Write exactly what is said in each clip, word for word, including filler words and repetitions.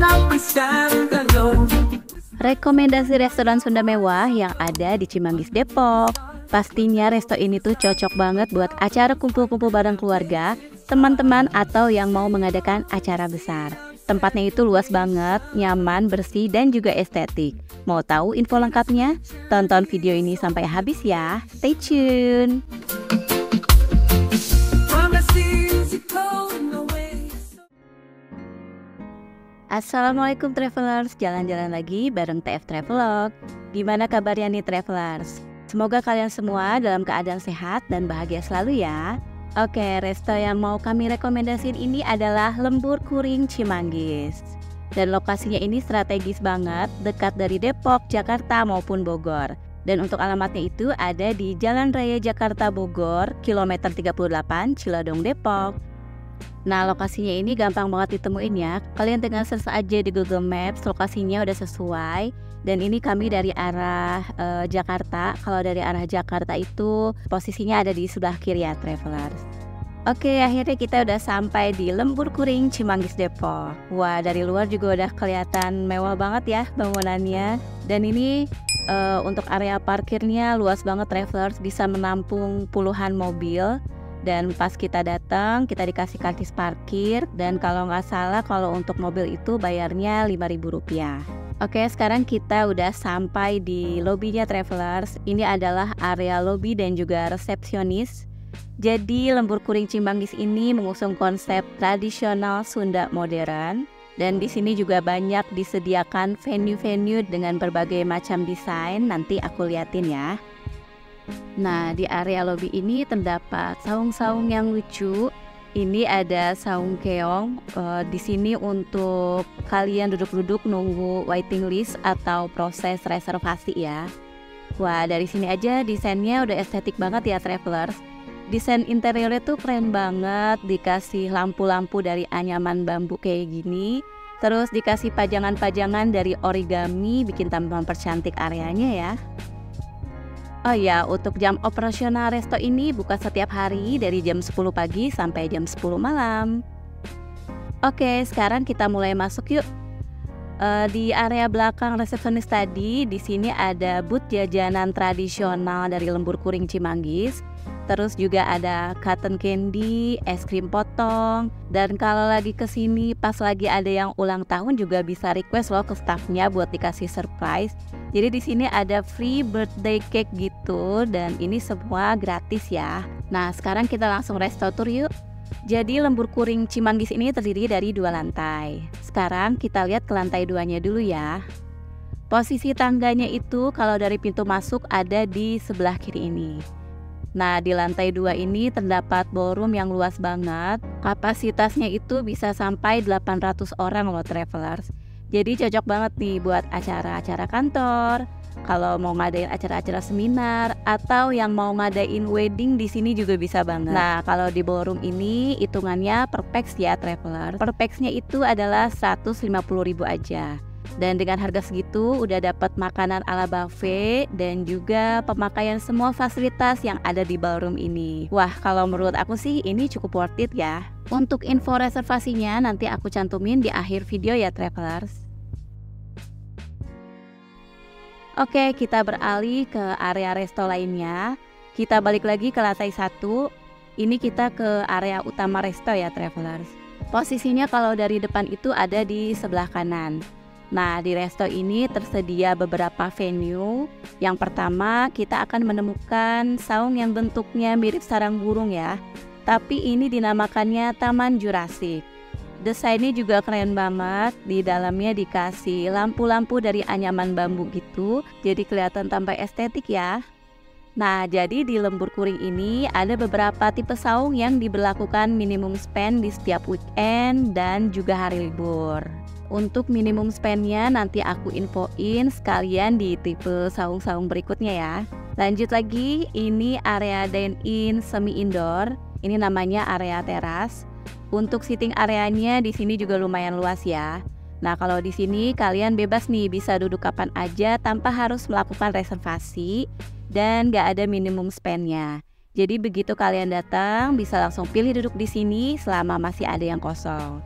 Rekomendasi restoran Sunda mewah yang ada di Cimanggis, Depok. Pastinya resto ini tuh cocok banget buat acara kumpul-kumpul bareng keluarga, teman-teman, atau yang mau mengadakan acara besar. Tempatnya itu luas banget, nyaman, bersih, dan juga estetik. Mau tahu info lengkapnya? Tonton video ini sampai habis ya. Stay tune! Assalamualaikum travelers, jalan-jalan lagi bareng T F Travelog. Gimana kabarnya nih travelers? Semoga kalian semua dalam keadaan sehat dan bahagia selalu ya. Oke, resto yang mau kami rekomendasiin ini adalah Lembur Kuring Cimanggis. Dan lokasinya ini strategis banget, dekat dari Depok, Jakarta maupun Bogor. Dan untuk alamatnya itu ada di Jalan Raya Jakarta Bogor, kilometer tiga puluh delapan, Cilodong, Depok. Nah, lokasinya ini gampang banget ditemuin ya. Kalian tinggal search aja di Google Maps, lokasinya udah sesuai. Dan ini kami dari arah uh, Jakarta. Kalau dari arah Jakarta itu posisinya ada di sebelah kiri ya travelers. Oke, akhirnya kita udah sampai di Lembur Kuring Cimanggis, Depok. Wah, dari luar juga udah kelihatan mewah banget ya bangunannya. Dan ini uh, untuk area parkirnya luas banget travelers, bisa menampung puluhan mobil. Dan pas kita datang, kita dikasih karcis parkir. Dan kalau nggak salah, kalau untuk mobil itu bayarnya lima ribu rupiah. Oke, sekarang kita udah sampai di lobbynya travelers. Ini adalah area lobby dan juga resepsionis. Jadi Lembur Kuring Cimanggis ini mengusung konsep tradisional Sunda modern. Dan di sini juga banyak disediakan venue-venue dengan berbagai macam desain. Nanti aku liatin ya. Nah, di area lobby ini terdapat saung-saung yang lucu. Ini ada saung keong. Uh, di sini untuk kalian duduk-duduk nunggu waiting list atau proses reservasi ya. Wah, dari sini aja desainnya udah estetik banget ya travelers. Desain interiornya tuh keren banget, dikasih lampu-lampu dari anyaman bambu kayak gini. Terus dikasih pajangan-pajangan dari origami, bikin tambah mempercantik areanya ya. Oh ya, untuk jam operasional resto ini buka setiap hari dari jam sepuluh pagi sampai jam sepuluh malam. Oke, sekarang kita mulai masuk yuk. Uh, di area belakang resepsionis tadi, di sini ada booth jajanan tradisional dari Lembur Kuring Cimanggis. Terus juga ada cotton candy, es krim potong. Dan kalau lagi kesini pas lagi ada yang ulang tahun juga bisa request loh ke staffnya buat dikasih surprise. Jadi di sini ada free birthday cake gitu dan ini semua gratis ya. Nah, sekarang kita langsung resto tour yuk. Jadi Lembur Kuring Cimanggis ini terdiri dari dua lantai. Sekarang kita lihat ke lantai duanya dulu ya. Posisi tangganya itu kalau dari pintu masuk ada di sebelah kiri ini. Nah, di lantai dua ini terdapat ballroom yang luas banget. Kapasitasnya itu bisa sampai delapan ratus orang loh travelers. Jadi cocok banget nih buat acara-acara kantor. Kalau mau ngadain acara-acara seminar atau yang mau ngadain wedding di sini juga bisa banget. Nah, kalau di ballroom ini hitungannya per pax ya traveler. Per paxnya itu adalah seratus lima puluh ribu aja. Dan dengan harga segitu udah dapat makanan ala buffet dan juga pemakaian semua fasilitas yang ada di ballroom ini. Wah, kalau menurut aku sih ini cukup worth it ya. Untuk info reservasinya nanti aku cantumin di akhir video ya travelers. Oke, kita beralih ke area resto lainnya. Kita balik lagi ke lantai satu. Ini kita ke area utama resto ya travelers. Posisinya kalau dari depan itu ada di sebelah kanan. Nah, di resto ini tersedia beberapa venue. Yang pertama, kita akan menemukan saung yang bentuknya mirip sarang burung ya. Tapi ini dinamakannya Taman Jurassic. Desainnya juga keren banget. Di dalamnya dikasih lampu-lampu dari anyaman bambu gitu. Jadi kelihatan tambah estetik ya. Nah, jadi di Lembur Kuring ini ada beberapa tipe saung yang diberlakukan minimum spend di setiap weekend dan juga hari libur. Untuk minimum spendnya nanti aku infoin sekalian di tipe saung-saung berikutnya ya. Lanjut lagi, ini area dine-in semi indoor. Ini namanya area teras. Untuk sitting areanya di sini juga lumayan luas ya. Nah, kalau di sini kalian bebas nih, bisa duduk kapan aja tanpa harus melakukan reservasi dan gak ada minimum spendnya. Jadi begitu kalian datang bisa langsung pilih duduk di sini selama masih ada yang kosong.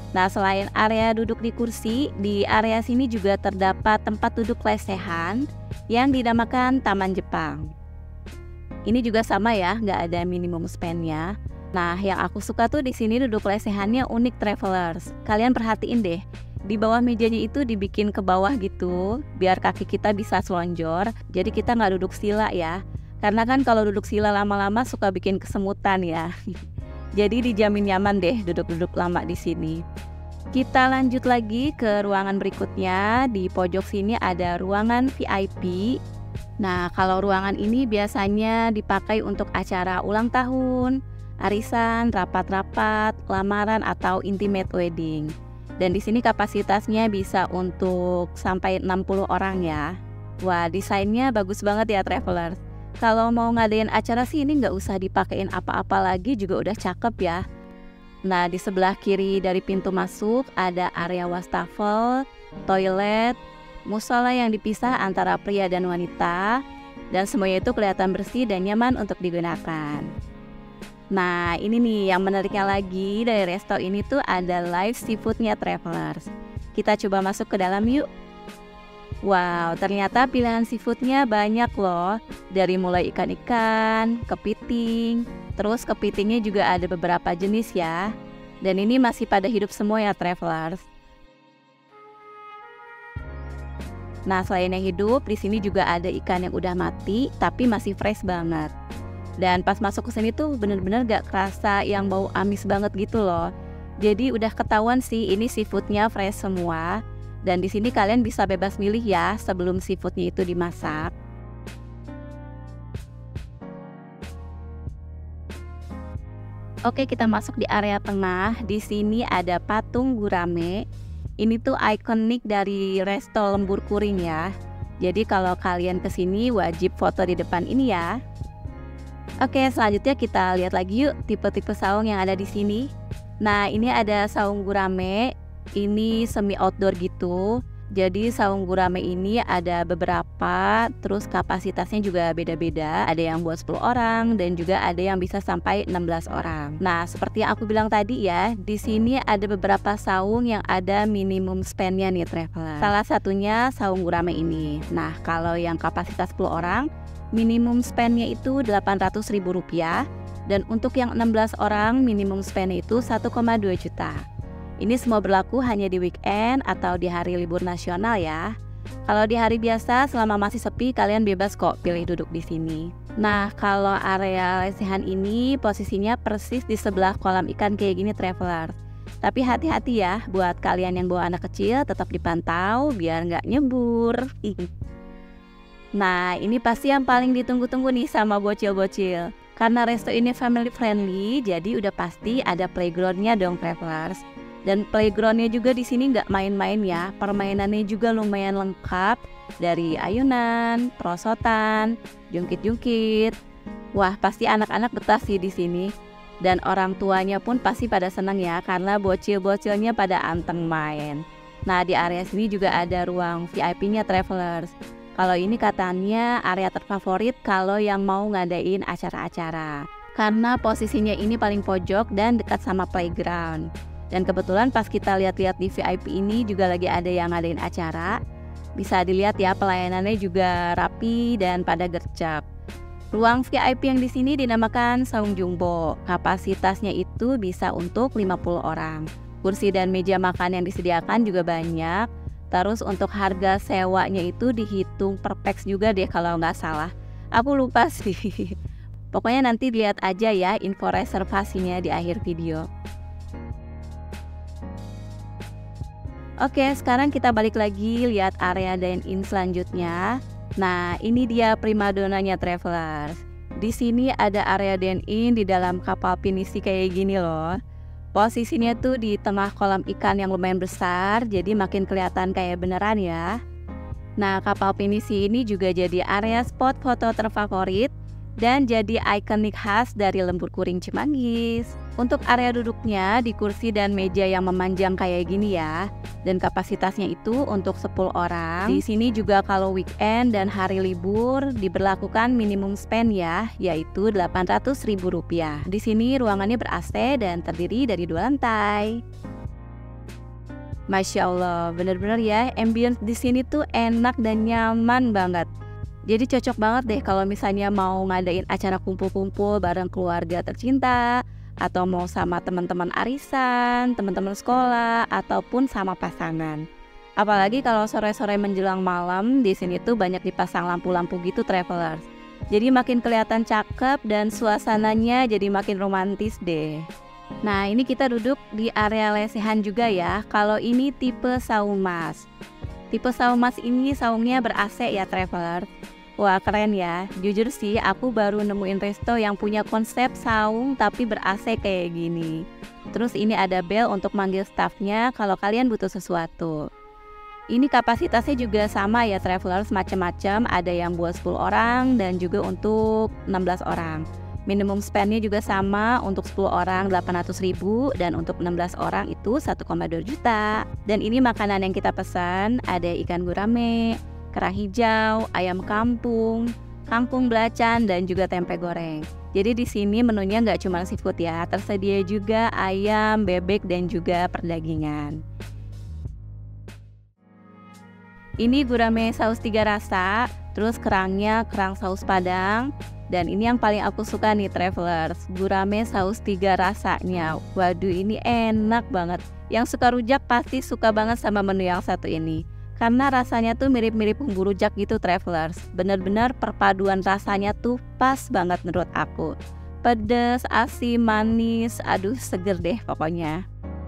Nah, selain area duduk di kursi, di area sini juga terdapat tempat duduk lesehan yang dinamakan Taman Jepang. Ini juga sama ya, nggak ada minimum spendnya. Nah, yang aku suka tuh di sini duduk lesehannya unik travelers. Kalian perhatiin deh, di bawah mejanya itu dibikin ke bawah gitu, biar kaki kita bisa selonjor. Jadi kita nggak duduk sila ya, karena kan kalau duduk sila lama-lama suka bikin kesemutan ya. Jadi dijamin nyaman deh duduk-duduk lama di sini. Kita lanjut lagi ke ruangan berikutnya. Di pojok sini ada ruangan V I P. Nah, kalau ruangan ini biasanya dipakai untuk acara ulang tahun, arisan, rapat-rapat, lamaran atau intimate wedding. Dan di sini kapasitasnya bisa untuk sampai enam puluh orang ya. Wah, desainnya bagus banget ya travelers. Kalau mau ngadain acara sih ini nggak usah dipakein apa-apa lagi juga udah cakep ya. Nah, di sebelah kiri dari pintu masuk ada area wastafel, toilet, musola yang dipisah antara pria dan wanita, dan semuanya itu kelihatan bersih dan nyaman untuk digunakan. Nah, ini nih yang menariknya lagi dari resto ini tuh ada live seafoodnya travelers. Kita coba masuk ke dalam yuk. Wow, ternyata pilihan seafoodnya banyak loh. Dari mulai ikan-ikan, kepiting, terus kepitingnya juga ada beberapa jenis ya. Dan ini masih pada hidup semua ya travelers. Nah, selain yang hidup, di sini juga ada ikan yang udah mati tapi masih fresh banget. Dan pas masuk ke sini tuh bener-bener gak kerasa yang bau amis banget gitu loh. Jadi udah ketahuan sih ini seafoodnya fresh semua. Dan di sini kalian bisa bebas milih ya sebelum seafoodnya itu dimasak. Oke, kita masuk di area tengah. Di sini ada patung gurame. Ini tuh ikonik dari resto Lembur Kuring ya. Jadi kalau kalian kesini wajib foto di depan ini ya. Oke, selanjutnya kita lihat lagi yuk tipe-tipe saung yang ada di sini. Nah, ini ada saung gurame. Ini semi outdoor gitu. Jadi saung gurame ini ada beberapa, terus kapasitasnya juga beda-beda. Ada yang buat sepuluh orang dan juga ada yang bisa sampai enam belas orang. Nah, seperti yang aku bilang tadi ya, di sini ada beberapa saung yang ada minimum spendnya nih traveler. Salah satunya saung gurame ini. Nah, kalau yang kapasitas sepuluh orang, minimum spendnya itu delapan ratus ribu rupiah. Dan untuk yang enam belas orang, minimum spendnya itu satu koma dua juta. Ini semua berlaku hanya di weekend atau di hari libur nasional ya. Kalau di hari biasa selama masih sepi kalian bebas kok pilih duduk di sini. Nah, kalau area lesehan ini posisinya persis di sebelah kolam ikan kayak gini traveler. Tapi hati-hati ya buat kalian yang bawa anak kecil, tetap dipantau biar nggak nyebur. Nah, ini pasti yang paling ditunggu-tunggu nih sama bocil-bocil. Karena resto ini family friendly, jadi udah pasti ada playgroundnya dong travelers. Dan playgroundnya juga di sini nggak main-main ya, permainannya juga lumayan lengkap dari ayunan, perosotan, jungkit-jungkit. Wah, pasti anak-anak betah sih di sini. Dan orang tuanya pun pasti pada senang ya, karena bocil-bocilnya pada anteng main. Nah, di area sini juga ada ruang V I P-nya travelers. Kalau ini katanya area terfavorit kalau yang mau ngadain acara-acara. Karena posisinya ini paling pojok dan dekat sama playground. Dan kebetulan pas kita lihat-lihat di V I P ini juga lagi ada yang ngadain acara. Bisa dilihat ya pelayanannya juga rapi dan pada gercep. Ruang V I P yang di sini dinamakan saung jumbo. Kapasitasnya itu bisa untuk lima puluh orang. Kursi dan meja makan yang disediakan juga banyak. Terus untuk harga sewanya itu dihitung per pax juga deh kalau nggak salah. Aku lupa sih. Pokoknya nanti lihat aja ya info reservasinya di akhir video. Oke, sekarang kita balik lagi lihat area dine-in selanjutnya. Nah, ini dia primadonanya travelers. Di sini ada area dine-in di dalam kapal pinisi kayak gini loh. Posisinya tuh di tengah kolam ikan yang lumayan besar, jadi makin kelihatan kayak beneran ya. Nah, kapal pinisi ini juga jadi area spot foto terfavorit dan jadi ikonik khas dari Lembur Kuring Cimanggis. Untuk area duduknya di kursi dan meja yang memanjang kayak gini ya. Dan kapasitasnya itu untuk sepuluh orang. Di sini juga kalau weekend dan hari libur diberlakukan minimum spend ya, yaitu delapan ratus ribu rupiah. Di sini ruangannya ber-A C dan terdiri dari dua lantai. Masya Allah, bener-bener ya, ambience di sini tuh enak dan nyaman banget. Jadi cocok banget deh kalau misalnya mau ngadain acara kumpul-kumpul bareng keluarga tercinta, atau mau sama teman-teman arisan, teman-teman sekolah, ataupun sama pasangan. Apalagi kalau sore-sore menjelang malam, di sini tuh banyak dipasang lampu-lampu gitu travelers. Jadi makin kelihatan cakep dan suasananya jadi makin romantis deh. Nah, ini kita duduk di area lesehan juga ya. Kalau ini tipe saung mas. Tipe saung mas ini saungnya ber-A C ya traveler. Wah, keren ya. Jujur sih aku baru nemuin resto yang punya konsep saung tapi ber-A C kayak gini. Terus ini ada bel untuk manggil staffnya kalau kalian butuh sesuatu. Ini kapasitasnya juga sama ya travelers, macam-macam. Ada yang buat sepuluh orang dan juga untuk enam belas orang. Minimum spendnya juga sama, untuk sepuluh orang delapan ratus ribu dan untuk enam belas orang itu satu koma dua juta. Dan ini makanan yang kita pesan, ada ikan gurame, kerang hijau, ayam kampung, kangkung belacan dan juga tempe goreng. Jadi di sini menunya nggak cuma seafood ya, tersedia juga ayam, bebek dan juga perdagingan. Ini gurame saus tiga rasa, terus kerangnya kerang saus padang. Dan ini yang paling aku suka nih travelers, gurame saus tiga rasanya. Waduh, ini enak banget. Yang suka rujak pasti suka banget sama menu yang satu ini. Karena rasanya tuh mirip-mirip bumbu rujak gitu travelers. Bener-bener perpaduan rasanya tuh pas banget menurut aku. Pedas, asin, manis, aduh seger deh pokoknya.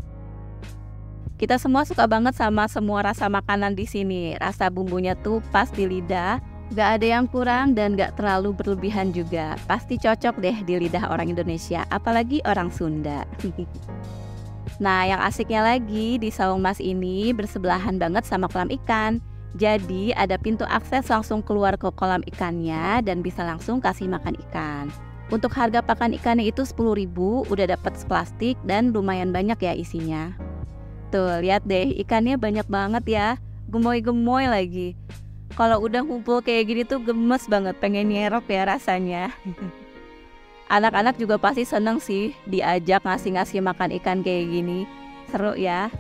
Kita semua suka banget sama semua rasa makanan di sini. Rasa bumbunya tuh pas di lidah. Gak ada yang kurang dan gak terlalu berlebihan juga. Pasti cocok deh di lidah orang Indonesia, apalagi orang Sunda. Nah, yang asiknya lagi di saung mas ini bersebelahan banget sama kolam ikan. Jadi ada pintu akses langsung keluar ke kolam ikannya dan bisa langsung kasih makan ikan. Untuk harga pakan ikannya itu sepuluh ribu, udah dapat seplastik dan lumayan banyak ya isinya. Tuh, lihat deh, ikannya banyak banget ya. Gemoy-gemoy lagi. Kalau udah ngumpul kayak gini tuh gemes banget, pengen nyerok ya rasanya. Anak-anak juga pasti seneng sih diajak ngasih-ngasih makan ikan kayak gini. Seru ya.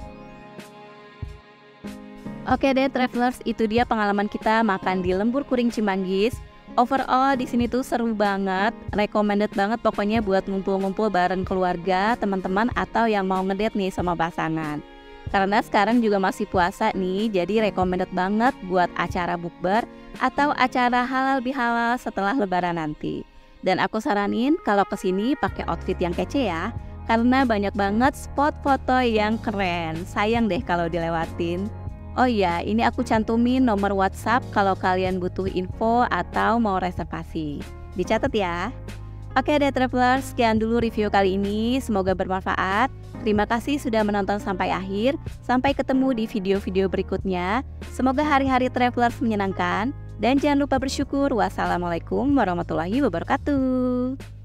Oke deh travelers, itu dia pengalaman kita makan di Lembur Kuring Cimanggis. Overall di sini tuh seru banget, recommended banget pokoknya buat ngumpul-ngumpul bareng keluarga, teman-teman atau yang mau ngedate nih sama pasangan. Karena sekarang juga masih puasa nih, jadi recommended banget buat acara bukber atau acara halal bihalal setelah lebaran nanti. Dan aku saranin kalau kesini pakai outfit yang kece ya, karena banyak banget spot foto yang keren. Sayang deh kalau dilewatin. Oh iya, ini aku cantumin nomor WhatsApp kalau kalian butuh info atau mau reservasi. Dicatat ya. Oke deh travelers, sekian dulu review kali ini. Semoga bermanfaat. Terima kasih sudah menonton sampai akhir. Sampai ketemu di video-video berikutnya. Semoga hari-hari travelers menyenangkan. Dan jangan lupa bersyukur. Wassalamualaikum warahmatullahi wabarakatuh.